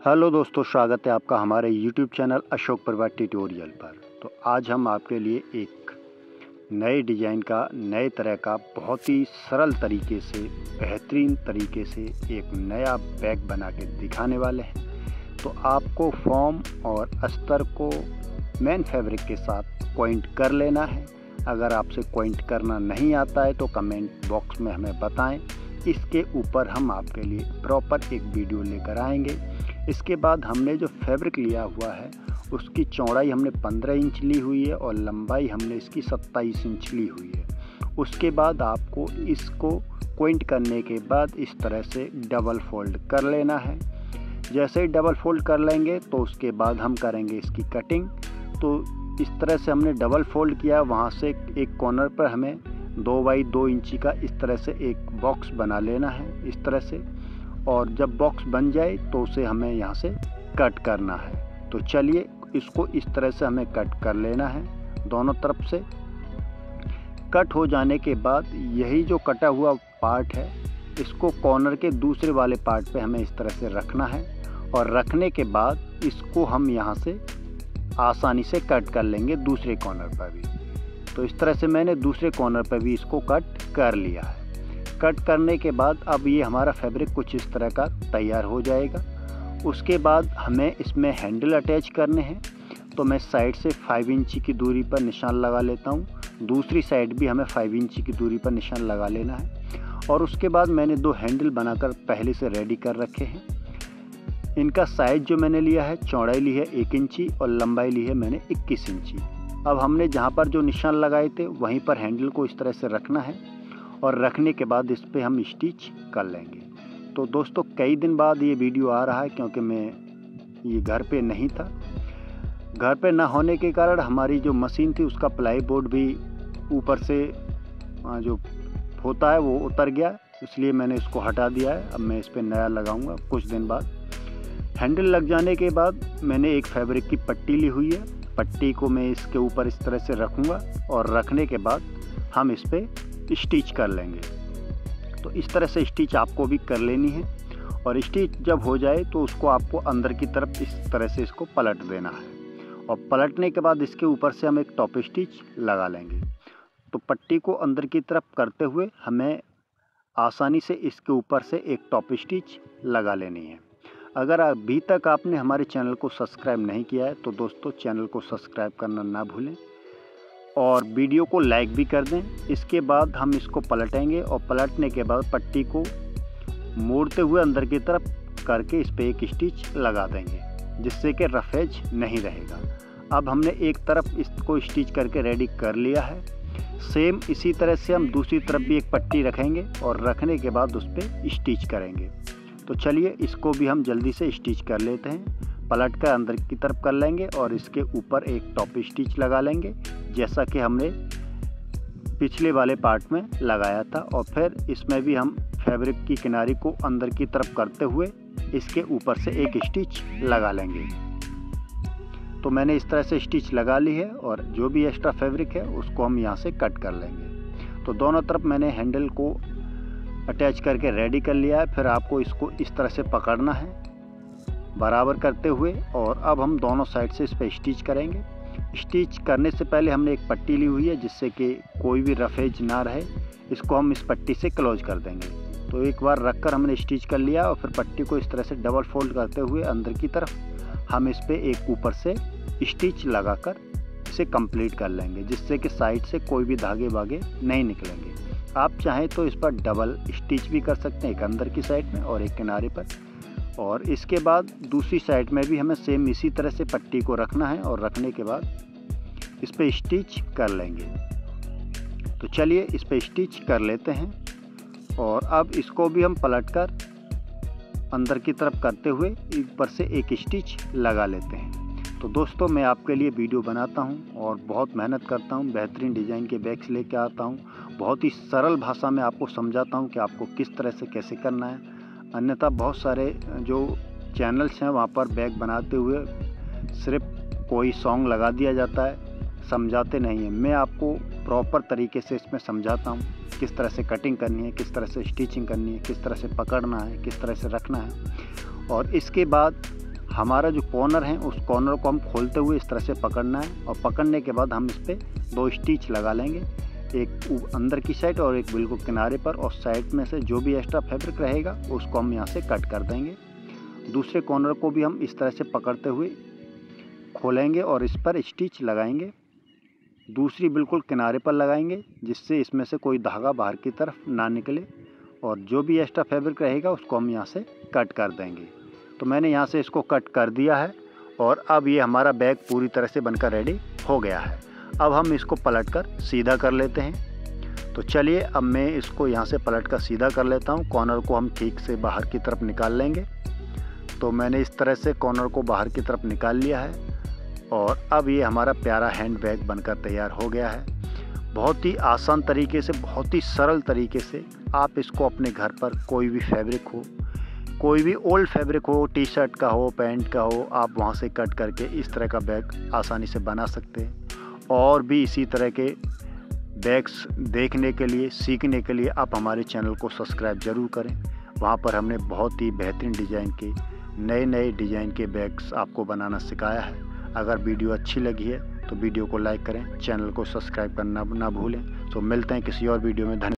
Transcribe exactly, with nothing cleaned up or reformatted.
Hello दोस्तों, स्वागत है आपका हमारे यूट्यूब चैनल अशोक परिवार ट्यूटोरियल पर। तो आज हम आपके लिए एक नए डिज़ाइन का, नए तरह का, बहुत ही सरल तरीके से, बेहतरीन तरीके से एक नया बैग बना के दिखाने वाले हैं। तो आपको फॉर्म और अस्तर को मेन फैब्रिक के साथ पॉइंट कर लेना है। अगर आपसे पॉइंट करना नहीं आता है तो कमेंट बॉक्स में हमें बताएं। इसके ऊपर हम आपके लिए प्रॉपर एक वीडियो लेकर आएंगे। इसके बाद हमने जो फैब्रिक लिया हुआ है उसकी चौड़ाई हमने पंद्रह इंच ली हुई है और लंबाई हमने इसकी सत्ताईस इंच ली हुई है। उसके बाद आपको इसको पॉइंट करने के बाद इस तरह से डबल फोल्ड कर लेना है। जैसे ही डबल फोल्ड कर लेंगे तो उसके बाद हम करेंगे इसकी कटिंग। तो इस तरह से हमने डबल फोल्ड किया, वहाँ से एक कॉर्नर पर हमें दो बाई दो इंची का इस तरह से एक बॉक्स बना लेना है, इस तरह से। और जब बॉक्स बन जाए तो उसे हमें यहाँ से कट करना है। तो चलिए इसको इस तरह से हमें कट कर लेना है दोनों तरफ से। कट हो जाने के बाद यही जो कटा हुआ पार्ट है इसको कॉर्नर के दूसरे वाले पार्ट पे हमें इस तरह से रखना है। और रखने के बाद इसको हम यहाँ से आसानी से कट कर लेंगे दूसरे कॉर्नर पर भी। तो इस तरह से मैंने दूसरे कॉर्नर पर भी इसको कट कर लिया है। कट करने के बाद अब ये हमारा फैब्रिक कुछ इस तरह का तैयार हो जाएगा। उसके बाद हमें इसमें हैंडल अटैच करने हैं। तो मैं साइड से फाइव इंची की दूरी पर निशान लगा लेता हूँ, दूसरी साइड भी हमें फाइव इंची की दूरी पर निशान लगा लेना है। और उसके बाद मैंने दो हैंडल बनाकर पहले से रेडी कर रखे हैं। इनका साइज जो मैंने लिया है, चौड़ाई ली है एक इंची और लंबाई ली है मैंने इक्कीस इंची। अब हमने जहाँ पर जो निशान लगाए थे वहीं पर हैंडल को इस तरह से रखना है और रखने के बाद इस पर हम स्टिच कर लेंगे। तो दोस्तों कई दिन बाद ये वीडियो आ रहा है क्योंकि मैं ये घर पे नहीं था। घर पे ना होने के कारण हमारी जो मशीन थी उसका प्लाई बोर्ड भी ऊपर से जो होता है वो उतर गया, इसलिए मैंने इसको हटा दिया है। अब मैं इस पर नया लगाऊंगा कुछ दिन बाद। हैंडल लग जाने के बाद मैंने एक फैब्रिक की पट्टी ली हुई है। पट्टी को मैं इसके ऊपर इस तरह से रखूँगा और रखने के बाद हम इस पर स्टिच कर लेंगे। तो इस तरह से स्टिच आपको भी कर लेनी है। और स्टिच जब हो जाए तो उसको आपको अंदर की तरफ इस तरह से इसको पलट देना है। और पलटने के बाद इसके ऊपर से हम एक टॉप स्टिच लगा लेंगे। तो पट्टी को अंदर की तरफ करते हुए हमें आसानी से इसके ऊपर से एक टॉप स्टिच लगा लेनी है। अगर अभी तक आपने हमारे चैनल को सब्सक्राइब नहीं किया है तो दोस्तों चैनल को सब्सक्राइब करना ना भूलें और वीडियो को लाइक भी कर दें। इसके बाद हम इसको पलटेंगे और पलटने के बाद पट्टी को मोड़ते हुए अंदर की तरफ करके इस पर एक स्टिच लगा देंगे, जिससे कि रफेज नहीं रहेगा। अब हमने एक तरफ इसको स्टिच करके रेडी कर लिया है। सेम इसी तरह से हम दूसरी तरफ भी एक पट्टी रखेंगे और रखने के बाद उस पर स्टिच करेंगे। तो चलिए इसको भी हम जल्दी से स्टिच कर लेते हैं। पलट कर अंदर की तरफ कर लेंगे और इसके ऊपर एक टॉप स्टिच लगा लेंगे, जैसा कि हमने पिछले वाले पार्ट में लगाया था। और फिर इसमें भी हम फैब्रिक की किनारी को अंदर की तरफ करते हुए इसके ऊपर से एक स्टिच लगा लेंगे। तो मैंने इस तरह से स्टिच लगा ली है और जो भी एक्स्ट्रा फैब्रिक है उसको हम यहाँ से कट कर लेंगे। तो दोनों तरफ मैंने हैंडल को अटैच करके रेडी कर लिया है। फिर आपको इसको इस तरह से पकड़ना है बराबर करते हुए। और अब हम दोनों साइड से इस पर स्टिच करेंगे। स्टिच करने से पहले हमने एक पट्टी ली हुई है जिससे कि कोई भी रफेज ना रहे। इसको हम इस पट्टी से क्लोज कर देंगे। तो एक बार रख कर हमने स्टिच कर लिया और फिर पट्टी को इस तरह से डबल फोल्ड करते हुए अंदर की तरफ हम इस पर एक ऊपर से स्टिच लगाकर इसे कंप्लीट कर लेंगे, जिससे कि साइड से कोई भी धागे वागे नहीं निकलेंगे। आप चाहें तो इस पर डबल स्टिच भी कर सकते हैं, एक अंदर की साइड में और एक किनारे पर। और इसके बाद दूसरी साइड में भी हमें सेम इसी तरह से पट्टी को रखना है और रखने के बाद इस पर स्टिच कर लेंगे। तो चलिए इस पर स्टिच कर लेते हैं। और अब इसको भी हम पलटकर अंदर की तरफ करते हुए ऊपर से एक स्टिच लगा लेते हैं। तो दोस्तों मैं आपके लिए वीडियो बनाता हूं और बहुत मेहनत करता हूं, बेहतरीन डिज़ाइन के बैग्स लेके आता हूं। बहुत ही सरल भाषा में आपको समझाता हूं कि आपको किस तरह से कैसे करना है। अन्यथा बहुत सारे जो चैनल्स हैं वहां पर बैग बनाते हुए सिर्फ कोई सॉन्ग लगा दिया जाता है, समझाते नहीं हैं। मैं आपको प्रॉपर तरीके से इसमें समझाता हूं किस तरह से कटिंग करनी है, किस तरह से स्टिचिंग करनी है, किस तरह से पकड़ना है, किस तरह से रखना है। और इसके बाद हमारा जो कॉर्नर है उस कॉर्नर को हम खोलते हुए इस तरह से पकड़ना है और पकड़ने के बाद हम इस पर दो स्टिच लगा लेंगे, एक अंदर की साइड और एक बिल्कुल किनारे पर, और साइड में से जो भी एक्स्ट्रा फैब्रिक रहेगा उसको हम यहाँ से कट कर देंगे। दूसरे कॉर्नर को भी हम इस तरह से पकड़ते हुए खोलेंगे और इस पर स्टिच लगाएंगे, दूसरी बिल्कुल किनारे पर लगाएंगे जिससे इसमें से कोई धागा बाहर की तरफ ना निकले, और जो भी एक्स्ट्रा फैब्रिक रहेगा उसको हम यहाँ से कट कर देंगे। तो मैंने यहाँ से इसको कट कर दिया है और अब ये हमारा बैग पूरी तरह से बनकर रेडी हो गया है। अब हम इसको पलटकर सीधा कर लेते हैं। तो चलिए अब मैं इसको यहाँ से पलटकर सीधा कर लेता हूँ। कॉर्नर को हम ठीक से बाहर की तरफ निकाल लेंगे। तो मैंने इस तरह से कॉर्नर को बाहर की तरफ निकाल लिया है और अब ये हमारा प्यारा हैंड बैग बनकर तैयार हो गया है। बहुत ही आसान तरीके से, बहुत ही सरल तरीके से आप इसको अपने घर पर कोई भी फैब्रिक हो, कोई भी ओल्ड फैब्रिक हो, टी शर्ट का हो, पैंट का हो, आप वहाँ से कट करके इस तरह का बैग आसानी से बना सकते हैं। और भी इसी तरह के बैग्स देखने के लिए, सीखने के लिए आप हमारे चैनल को सब्सक्राइब ज़रूर करें। वहाँ पर हमने बहुत ही बेहतरीन डिज़ाइन के, नए नए डिज़ाइन के बैग्स आपको बनाना सिखाया है। अगर वीडियो अच्छी लगी है तो वीडियो को लाइक करें, चैनल को सब्सक्राइब करना ना भूलें। तो मिलते हैं किसी और वीडियो में। धन्यवाद।